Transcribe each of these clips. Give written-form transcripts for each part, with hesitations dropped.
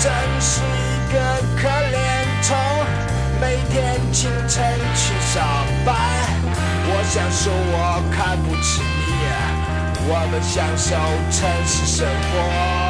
真是一个可怜虫，每天清晨去上班。我想说我看不起你，我们享受城市生活。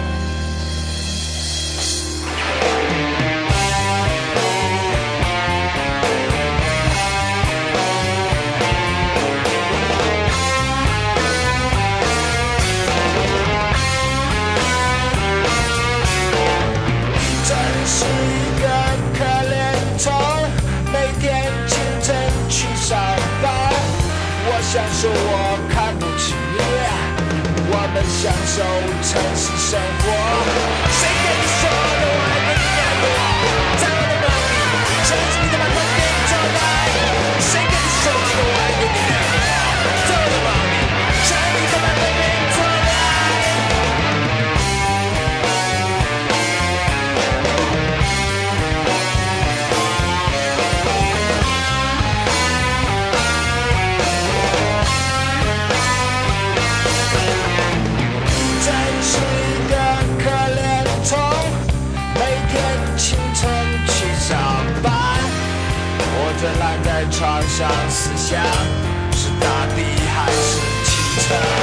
想说我看不起你，我们享受城市生活。谁跟你说的我爱跟你一样多？在我的梦里，城市里的满分变成爱。谁跟你说的我爱跟你一样多？在我的梦里，城市里的满分变成爱。我懒在床上思想，是大地还是汽车？